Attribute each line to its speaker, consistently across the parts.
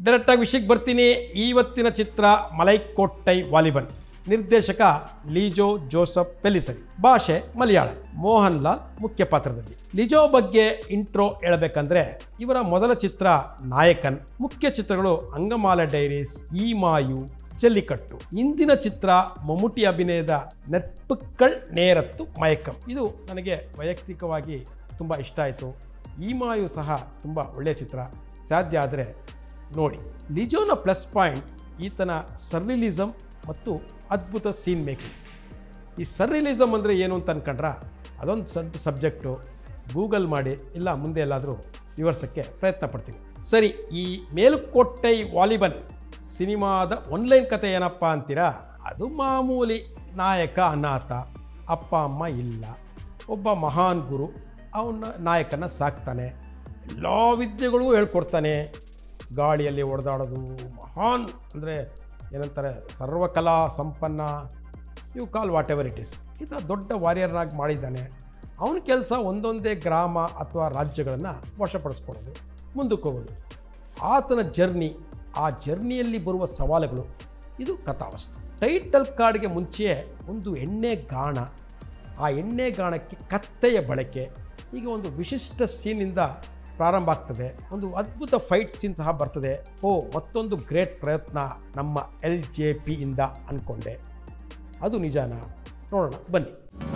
Speaker 1: ಡೈರೆಕ್ಟಾಗಿ ವಿಷಯಕ್ಕೆ ಬರ್ತೀನಿ. ಇವತ್ತಿನ ಚಿತ್ರ ಮಲೈಕೋಟ್ಟೈ ವಾಲಿಬನ್. ನಿರ್ದೇಶಕ ಲಿಜೋ ಜೋಸೆಫ್ ಪೆಲಿಸರಿ. ಭಾಷೆ ಮಲಯಾಳ. ಮೋಹನ್ ಲಾಲ್ ಮುಖ್ಯ ಪಾತ್ರದಲ್ಲಿ. ಲಿಜೋ ಬಗ್ಗೆ ಇಂಟ್ರೋ ಹೇಳಬೇಕಂದ್ರೆ ಇವರ ಮೊದಲ ಚಿತ್ರ ನಾಯಕನ್. ಮುಖ್ಯ ಚಿತ್ರಗಳು ಅಂಗಮಾಲ ಡೈರೀಸ್, ಈ ಮಾಯು, ಜಲ್ಲಿಕಟ್ಟು. ಇಂದಿನ ಚಿತ್ರ ಮಮ್ಮುಟಿ ಅಭಿನಯದ ನೆರ್ಪುಕ್ಕಳ್ ನೇರತ್ತು ಮಯಕಂ. ಇದು ನನಗೆ ವೈಯಕ್ತಿಕವಾಗಿ ತುಂಬ ಇಷ್ಟ ಆಯಿತು. ಈ ಮಾಯು ಸಹ ತುಂಬ ಒಳ್ಳೆಯ ಚಿತ್ರ. ಸಾಧ್ಯ ಆದರೆ ನೋಡಿ. ಲಿಜೋನ ಪ್ಲಸ್ ಪಾಯಿಂಟ್ ಈತನ ಸರ್ರಿಲಿಸಮ್ ಮತ್ತು ಅದ್ಭುತ ಸೀನ್ ಮೇಕಿಂಗ್. ಈ ಸರ್ರಿಲಿಸಮ್ ಅಂದರೆ ಏನು ಅಂತ ಅನ್ಕೊಂಡ್ರ ಅದೊಂದು ಸಬ್ಜೆಕ್ಟು. ಗೂಗಲ್ ಮಾಡಿ, ಇಲ್ಲ ಮುಂದೆ ಎಲ್ಲಾದರೂ ವಿವರಿಸೋಕ್ಕೆ ಪ್ರಯತ್ನ ಪಡ್ತೀನಿ. ಸರಿ, ಈ ಮೇಲುಕೋಟೈ ವಾಲಿಬನ್ ಸಿನಿಮಾದ ಆನ್ಲೈನ್ ಕತೆ ಏನಪ್ಪ ಅಂತೀರಾ? ಅದು ಮಾಮೂಲಿ. ನಾಯಕ ಅನಾಥ, ಅಪ್ಪ ಅಮ್ಮ ಇಲ್ಲ, ಒಬ್ಬ ಮಹಾನ್ ಗುರು ಅವನ ನಾಯಕನ ಸಾಕ್ತಾನೆ, ಎಲ್ಲ ವಿದ್ಯೆಗಳು ಹೇಳ್ಕೊಡ್ತಾನೆ. ಗಾಳಿಯಲ್ಲಿ ಹೊಡೆದಾಡೋದು, ಮಹಾನ್ ಅಂದರೆ ಏನಂತಾರೆ, ಸರ್ವಕಲಾ ಸಂಪನ್ನ, you call whatever it is. ಈತ ದೊಡ್ಡ ವಾರಿಯರ್ನಾಗಿ ಮಾಡಿದ್ದಾನೆ. ಅವನ ಕೆಲಸ ಒಂದೊಂದೇ ಗ್ರಾಮ ಅಥವಾ ರಾಜ್ಯಗಳನ್ನು ವಶಪಡಿಸ್ಕೊಳ್ಳೋದು, ಮುಂದಕ್ಕೆ ಹೋಗೋದು. ಆತನ ಜರ್ನಿ, ಆ ಜರ್ನಿಯಲ್ಲಿ ಬರುವ ಸವಾಲುಗಳು, ಇದು ಕಥಾವಸ್ತು. ಟೈಟಲ್ ಕಾರ್ಡ್ಗೆ ಮುಂಚೆಯೇ ಒಂದು ಎಣ್ಣೆ ಗಾಣ, ಆ ಎಣ್ಣೆ ಗಾಣಕ್ಕೆ ಕತ್ತೆಯ ಬಳಕೆ, ಈಗ ಒಂದು ವಿಶಿಷ್ಟ ಸೀನಿಂದ ಪ್ರಾರಂಭ ಆಗ್ತದೆ. ಒಂದು ಅದ್ಭುತ ಫೈಟ್ ಸೀನ್ ಸಹ ಬರ್ತದೆ. ಮತ್ತೊಂದು ಗ್ರೇಟ್ ಪ್ರಯತ್ನ ನಮ್ಮ LJP ಇಂದ ಅಂದ್ಕೊಂಡೆ. ಅದು ನಿಜಾನ? ನೋಡೋಣ ಬನ್ನಿ.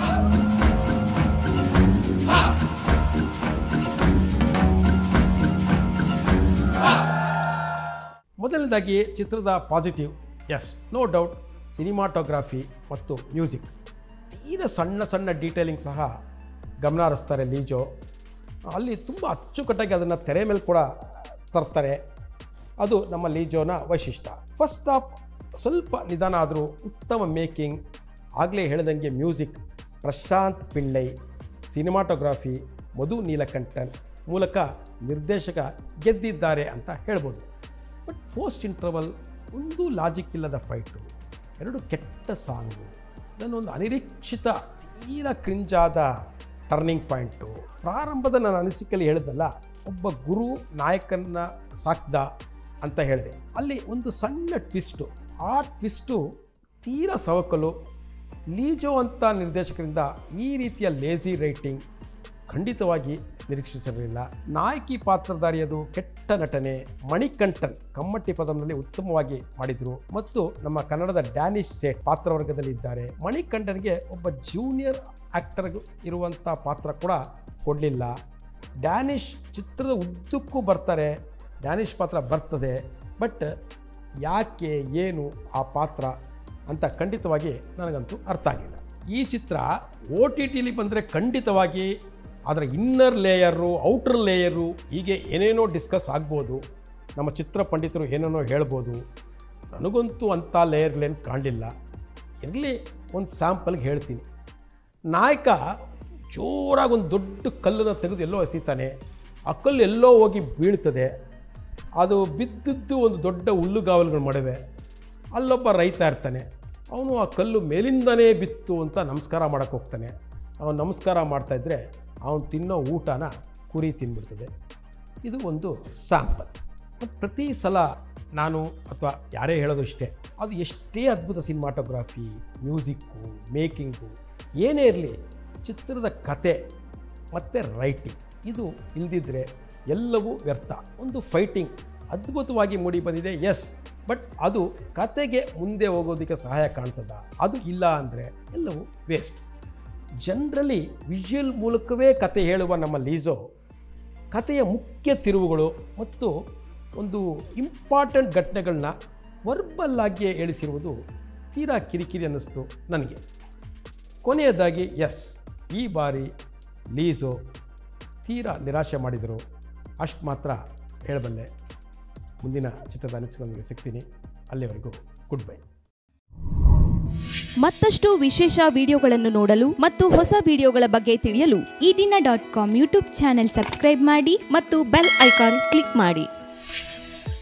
Speaker 1: ಮೊದಲನೇದಾಗಿ ಚಿತ್ರದ positive. Yes, no doubt, cinematography ಮತ್ತು ಮ್ಯೂಸಿಕ್. ತೀರಾ ಸಣ್ಣ ಸಣ್ಣ ಡೀಟೇಲಿಂಗ್ ಸಹ ಗಮನ ಹರಿಸ್ತಾರೆ ಲಿಜೋ. ಅಲ್ಲಿ ತುಂಬ ಅಚ್ಚುಕಟ್ಟಾಗಿ ಅದನ್ನು ತೆರೆ ಮೇಲೆ ಕೂಡ ತರ್ತಾರೆ. ಅದು ನಮ್ಮ ಲಿಜೋನ ವೈಶಿಷ್ಟ್ಯ. ಫಸ್ಟ್ ಹಾಫ್ ಸ್ವಲ್ಪ ನಿಧಾನ ಆದರೂ ಉತ್ತಮ ಮೇಕಿಂಗ್. ಆಗಲೇ ಹೇಳಿದಂಗೆ ಮ್ಯೂಸಿಕ್ ಪ್ರಶಾಂತ್ ಪಿಳ್ಳೈ, ಸಿನಿಮಾಟೋಗ್ರಫಿ ಮಧು ನೀಲಕಂಠನ್ ಮೂಲಕ ನಿರ್ದೇಶಕ ಗೆದ್ದಿದ್ದಾರೆ ಅಂತ ಹೇಳ್ಬೋದು. ಬಟ್ ಪೋಸ್ಟ್ ಇಂಟರ್ವಲ್ ಒಂದು ಲಾಜಿಕ್ ಇಲ್ಲದ ಫೈಟು, ಎರಡು ಕೆಟ್ಟ ಸಾಂಗು, ನನ್ನೊಂದು ಅನಿರೀಕ್ಷಿತ ತೀರಾ ಕ್ರಿಂಜಾದ ಟರ್ನಿಂಗ್ ಪಾಯಿಂಟು. ಪ್ರಾರಂಭದ ನನ್ನ ಅನಿಸಿಕೆಯಲ್ಲಿ ಹೇಳಿದಲ್ಲ, ಒಬ್ಬ ಗುರು ನಾಯಕನ ಸಾಕ್ದ ಅಂತ ಹೇಳಿದೆ. ಅಲ್ಲಿ ಒಂದು ಸಣ್ಣ ಟ್ವಿಸ್ಟು. ಆ ಟ್ವಿಸ್ಟು ತೀರಾ ಸವಕಲು. ಲಿಜೋ ಅಂತ ನಿರ್ದೇಶಕರಿಂದ ಈ ರೀತಿಯ ಲೇಜಿ ರೈಟಿಂಗ್ ಖಂಡಿತವಾಗಿ ನಿರೀಕ್ಷಿಸಿರಲಿಲ್ಲ. ನಾಯಕಿ ಪಾತ್ರಧಾರಿಯದು ಕೆಟ್ಟ ನಟನೆ. ಮಣಿಕಂಠನ್ ಕಮ್ಮಟ್ಟಿ ಪದದಲ್ಲಿ ಉತ್ತಮವಾಗಿ ಮಾಡಿದರು ಮತ್ತು ನಮ್ಮ ಕನ್ನಡದ ಡ್ಯಾನಿಶ್ ಸೇಠ್ ಪಾತ್ರವರ್ಗದಲ್ಲಿ ಇದ್ದಾರೆ. ಮಣಿಕಂಠನ್ಗೆ ಒಬ್ಬ ಜೂನಿಯರ್ ಆ್ಯಕ್ಟರ್ ಇರುವಂಥ ಪಾತ್ರ ಕೂಡ ಕೊಡಲಿಲ್ಲ. ಡ್ಯಾನಿಶ್ ಚಿತ್ರದ ಉದ್ದಕ್ಕೂ ಬರ್ತಾರೆ, ಡ್ಯಾನಿಶ್ ಪಾತ್ರ ಬರ್ತದೆ. ಬಟ್ ಯಾಕೆ, ಏನು ಆ ಪಾತ್ರ ಅಂತ ಖಂಡಿತವಾಗಿ ನನಗಂತೂ ಅರ್ಥ ಆಗಲಿಲ್ಲ. ಈ ಚಿತ್ರ OTTಲಿ ಬಂದರೆ ಖಂಡಿತವಾಗಿ ಅದರ ಇನ್ನರ್ ಲೇಯರು, ಔಟರ್ ಲೇಯರು, ಹೀಗೆ ಏನೇನೋ ಡಿಸ್ಕಸ್ ಆಗ್ಬೋದು. ನಮ್ಮ ಚಿತ್ರ ಪಂಡಿತರು ಏನೇನೋ ಹೇಳ್ಬೋದು. ನನಗಂತೂ ಅಂಥ ಲೇಯರ್ಗಳೇನು ಕಾಣಲಿಲ್ಲ. ಇರಲಿ, ಒಂದು ಸ್ಯಾಂಪಲ್ಗೆ ಹೇಳ್ತೀನಿ. ನಾಯಕ ಜೋರಾಗಿ ಒಂದು ದೊಡ್ಡ ಕಲ್ಲನ್ನು ತೆಗೆದು ಎಲ್ಲೋ ಎಸೀತಾನೆ. ಆ ಕಲ್ಲು ಎಲ್ಲೋ ಹೋಗಿ ಬೀಳ್ತದೆ. ಅದು ಬಿದ್ದದ್ದು ಒಂದು ದೊಡ್ಡ ಹುಲ್ಲುಗಾವಲುಗಳ ಮಡವೆ. ಅಲ್ಲೊಬ್ಬ ರೈತ ಇರ್ತಾನೆ. ಅವನು ಆ ಕಲ್ಲು ಮೇಲಿಂದನೇ ಬಿತ್ತು ಅಂತ ನಮಸ್ಕಾರ ಮಾಡೋಕ್ಕೆ ಹೋಗ್ತಾನೆ. ಅವನು ನಮಸ್ಕಾರ ಮಾಡ್ತಾಯಿದ್ರೆ ಅವನು ತಿನ್ನೋ ಊಟನ ಕುರಿ ತಿನ್ಬಿಡ್ತದೆ. ಇದು ಒಂದು ಸ್ಯಾಂಪಲ್. ಪ್ರತಿ ಸಲ ನಾನು ಅಥವಾ ಯಾರೇ ಹೇಳೋದು ಇಷ್ಟೇ, ಅದು ಎಷ್ಟೇ ಅದ್ಭುತ ಸಿನಿಮಾಟೋಗ್ರಫಿ, ಮ್ಯೂಸಿಕ್ಕು, ಮೇಕಿಂಗು ಏನೇ ಇರಲಿ, ಚಿತ್ರದ ಕತೆ ಮತ್ತು ರೈಟಿಂಗ್ ಇದು ಇಲ್ದಿದ್ರೆ ಎಲ್ಲವೂ ವ್ಯರ್ಥ. ಒಂದು ಫೈಟಿಂಗ್ ಅದ್ಭುತವಾಗಿ ಮೂಡಿ ಬಂದಿದೆ, ಎಸ್, ಬಟ್ ಅದು ಕತೆಗೆ ಮುಂದೆ ಹೋಗೋದಕ್ಕೆ ಸಹಾಯ ಕಾಣ್ತದ? ಅದು ಇಲ್ಲ ಅಂದರೆ ಎಲ್ಲವೂ ವೇಸ್ಟ್. ಜನರಲಿ ವಿಜುವಲ್ ಮೂಲಕವೇ ಕತೆ ಹೇಳುವ ನಮ್ಮ ಲಿಜೋ ಕತೆಯ ಮುಖ್ಯ ತಿರುವುಗಳು ಮತ್ತು ಒಂದು ಇಂಪಾರ್ಟೆಂಟ್ ಘಟನೆಗಳನ್ನ ವರ್ಬಲ್ಲಾಗಿಯೇ ಹೇಳಿಸಿರುವುದು ತೀರಾ ಕಿರಿಕಿರಿ ಅನ್ನಿಸ್ತು ನನಗೆ. ಕೊನೆಯದಾಗಿ ಎಸ್, ಈ ಬಾರಿ ಲಿಜೋ ತೀರಾ ನಿರಾಶೆ ಮಾಡಿದರು, ಅಷ್ಟು ಮಾತ್ರ ಹೇಳಬಲ್ಲೆ. ಮುಂದಿನ ಚಿತ್ರದ ಅನಿಸಿಕೆಯೊಂದಿಗೆ ಸಿಗ್ತೀನಿ. ಅಲ್ಲಿವರೆಗೂ ಗುಡ್ ಬೈ.
Speaker 2: ಮತ್ತಷ್ಟು ವಿಶೇಷ ವಿಡಿಯೋಗಳನ್ನು ನೋಡಲು ಮತ್ತು ಹೊಸ ವಿಡಿಯೋಗಳ ಬಗ್ಗೆ ತಿಳಿಯಲು eDina.com ಯೂಟ್ಯೂಬ್ ಚಾನೆಲ್ ಸಬ್ಸ್ಕ್ರೈಬ್ ಮಾಡಿ ಮತ್ತು ಬೆಲ್ ಐಕಾನ್ ಕ್ಲಿಕ್ ಮಾಡಿ.